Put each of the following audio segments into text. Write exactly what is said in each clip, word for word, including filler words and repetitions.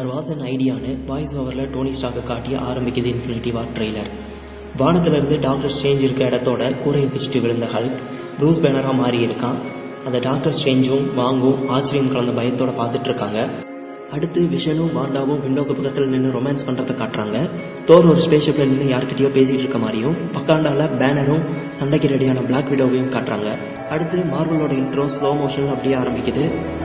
There was an ஐடியான்னு voice ஓவரில் Tony ஸ்டார்க்கை காட்டி ஆரம்பிக்குது இன்ஃபினிட்டி வார் ட்ரெய்லர். வானத்திலிருந்து டாக்டர் ஸ்ட்ரேஞ்ச் இருக்க இடத்தோட கூரையை பிச்சுட்டு விழுந்த ஹல்க் ப்ரூஸ் பேனராக மாறி இருக்கான். அந்த டாக்டர் ஸ்ட்ரேஞ்சும் வாங்கும் ஆச்சரியம் கலந்த பயத்தோட பார்த்துட்டு இருக்காங்க. அடுத்து விஷனும் வாண்டாவும் விண்டோக்கு பக்கத்தில் நின்று ரொமான்ஸ் பண்ணுறதை காட்டுறாங்க. தோர் ஒரு ஸ்பேஸ்ஷிப்பில் நின்று யார்கிட்டயோ பேசிகிட்டு இருக்க மாதிரியும் பக்காண்டால பேனரும் சண்டைக்கு ரெடியான பிளாக் விடோவையும் காட்டுறாங்க. அடுத்து மார்வலோட இன்ட்ரோ ஸ்லோ மோஷன் அப்படியே ஆரம்பிக்குது.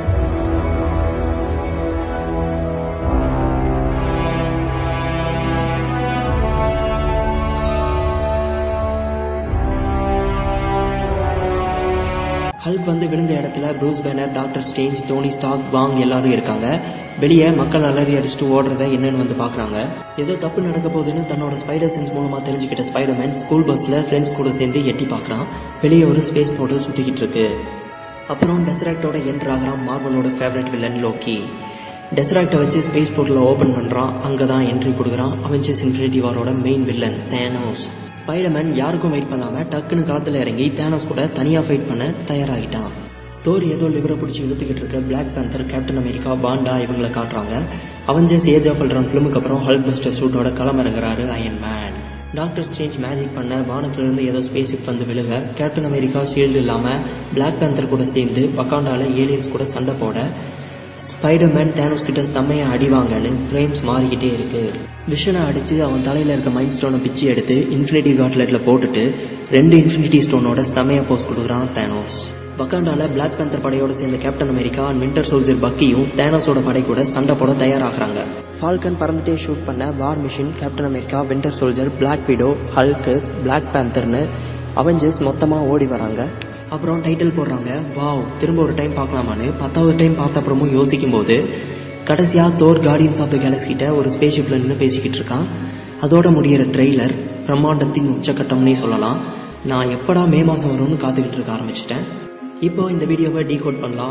ஹல்க் வந்து விழுந்த இடத்துல Bruce Banner, Doctor Strange, Tony Stark, Wong எல்லாரும் இருக்காங்க. வெளியே மக்கள் அலறி அடிச்சுட்டு ஓடுறத என்னன்னு வந்து பாக்குறாங்க. ஏதோ தப்பு நடக்க போகுதுன்னு தன்னோட ஸ்பைடர் சென்ஸ் மூலமா தெரிஞ்சுக்கிட்ட ஸ்பைடர்மேன் ஸ்கூல் பஸ்ல ஃப்ரெண்ட்ஸ் கூட சேர்ந்து எட்டி பாக்குறான். வெளியே ஒரு ஸ்பேஸ் போர்ட்டல் சுத்திக்கிட்டு இருக்கு. அப்புறம் டெசராக்டோட என்ட்ரு ஆகிறான் மார்வலோட ஃபேவரட் வில்லன் லோக்கி. டெசராக்டை வச்சு ஸ்பேஸ் போர்ட்டலை ஓபன் பண்றான். அங்கதான் என்ட்ரி கொடுக்குறான் அவெஞ்சர்ஸ் இன்ஃபினிட்டி வாரோட மெயின் வில்லன் தேனோஸ். ஸ்பைடர்மேன் யாருக்கும் வெயிட் பண்ணாம டக்குன்னு களத்துல இறங்கி தேனோஸ் கூட தனியா ஃபைட் பண்ண தயாராகிட்டான். தோர் ஏதோ லிவரை பிடிச்சி இழுத்துக்கிட்டு இருக்க பிளாக் பேந்தர், கேப்டன் அமெரிக்கா, பாண்டா இவங்களை காட்டுறாங்க. அவெஞ்சர்ஸ் ஏஜ் ஆஃப் அல்ட்ரான் ஃபிலிமுக்கு அப்புறம் ஹல்க் பஸ்டர் சூட்டோட களமிறங்குறாரு Iron Man. Doctor Strange magic பண்ண வானத்திலிருந்து ஏதோ ஸ்பேஸ் ஷிப் வந்து விழுக கேப்டன் அமெரிக்கா ஷீல்டு இல்லாம பிளாக் பேந்தர் கூட சேர்ந்து வக்காண்டால ஏலியன்ஸ் கூட சண்டை போட ஸ்பைடர்மேன் தேனோஸ் கிட்ட செம்மையா அடிவாங்கன்னு ஃப்ரேம்ஸ் மாறிக்கிட்டே இருக்கு. விஷனை அடிச்சு அவன் தலையில இருக்க மைண்ட் ஸ்டோனை பிச்சு எடுத்து இன்ஃபினிட்டி காட்லெட்ல போட்டுட்டு ரெண்டு இன்ஃபினிட்டி ஸ்டோனோட செம்மையா போஸ் கொடுக்குறான் தேனோஸ். வக்காண்டால பிளாக் பேந்தர் படையோட சேர்ந்த கேப்டன் அமெரிக்கா, விண்டர் சோல்ஜர் பக்கியும் தேனோஸோட படை கூட சண்டை போட தயாராகிறாங்க. ஃபால்கன் பறந்துட்டே ஷூட் பண்ண War Machine, Captain America, Winter Soldier, Black Widow, Hulk, Black பேந்தர்னு அவெஞ்சர்ஸ் மொத்தமா ஓடி வராங்க. அப்புறம் டைட்டில் போடுறாங்க. வாவ், திரும்ப ஒரு டைம் பார்க்கலாமான்னு பத்தாவது டைம் பார்த்த அப்புறமும் யோசிக்கும் போது கடைசியா Thor Guardians of the Galaxy கிட்ட ஒரு ஸ்பேஸ் ஷிப்ல நின்று பேசிக்கிட்டு இருக்கான். அதோட முடிகிற ட்ரெய்லர் பிரம்மாண்டத்தின் உச்சக்கட்டம்னே சொல்லலாம். நான் எப்படா மே மாசம் வரும்னு காத்துக்கிட்டு இருக்க ஆரம்பிச்சிட்டேன். இப்போ இந்த வீடியோவை டீகோட் பண்ணலாம்.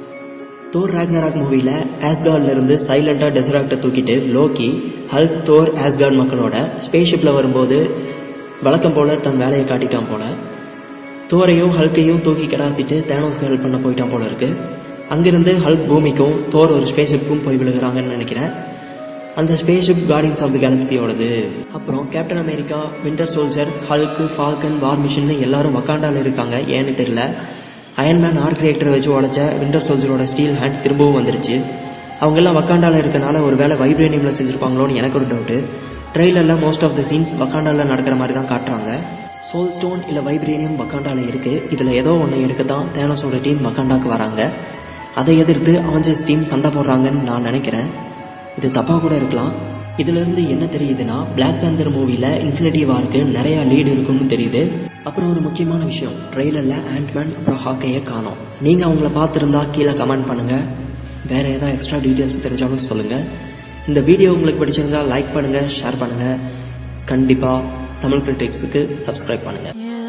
தோர் ராக்னராக் மூவில ஆஸ்கார்ட்ல இருந்து சைலண்டா டெசராக்டை தூக்கிட்டு லோக்கி ஹல்க் தோர் ஆஸ்கார்ட் மக்களோட ஸ்பேஸ் ஷிப்ல வரும்போது வழக்கம் போல தன் வேலையை காட்டிட்டான் போல. தோரையும் ஹல்கையும் தூக்கி கடாசிட்டு தேனோஸ்க்கு ஹெல்ப் பண்ண போயிட்டான் போல இருக்கு. அங்கிருந்து ஹல்க் பூமிக்கும் தோர் ஒரு ஸ்பேஸ் ஷிப்புக்கும் போய் விழுகிறாங்கன்னு நினைக்கிறேன். அந்த space ship Guardians of the கேலக்ஸியோடது. அப்புறம் Captain America, Winter Soldier, Hulk, Falcon, War Machine எல்லாரும் வக்காண்டால இருக்காங்க. ஏன்னு தெரியல. அயன்மேன் ஆர்க் ரியாக்டரை வச்சு உடைச்ச விண்டர் சோல்ஜரோட ஸ்டீல் ஹேண்ட் திரும்பவும் வந்துருச்சு. அவங்க எல்லாம் வக்காண்டால இருக்கனால ஒரு வேளை வைப்ரேனியம்ல செஞ்சிருப்பாங்களோன்னு எனக்கு ஒரு டவுட். ட்ரெய்லர்ல மோஸ்ட் ஆஃப் த சீன்ஸ் வக்காண்டால நடக்கிற மாதிரி தான் காட்டுறாங்க. சோல் ஸ்டோன் இல்ல வைப்ரேனியம் வக்காண்டால இருக்கு. இதுல ஏதோ ஒன்னு எடுக்கத்தான் தேனோஸோட டீம் வக்காண்டாக்கு வராங்க. அதை எதிர்த்து அவெஞ்சர்ஸ் டீம் சண்டை போடுறாங்கன்னு நான் நினைக்கிறேன். இது தப்பா கூட இருக்கலாம். இதுல இருந்து என்ன தெரியுதுன்னா பிளாக் பேந்தர் மூவில இன்ஃபினிட்டி வாருக்கு நிறைய லீடு இருக்கும்னு தெரியுது. அப்புறம் ஒரு முக்கியமான விஷயம், ட்ரெய்லர்ல ஆண்ட்மேன் அப்புறம் ஹாக்கையை காணோம். நீங்க அவங்கள பார்த்துருந்தா கீழே கமெண்ட் பண்ணுங்க. வேற ஏதாவது எக்ஸ்ட்ரா டீட்டெயில்ஸ் தெரிஞ்சாலும் சொல்லுங்க. இந்த வீடியோ உங்களுக்கு பிடிச்சிருந்தா லைக் பண்ணுங்க, ஷேர் பண்ணுங்க. கண்டிப்பா தமிழ் கிரிட்டிக்ஸுக்கு சப்ஸ்கிரைப் பண்ணுங்க.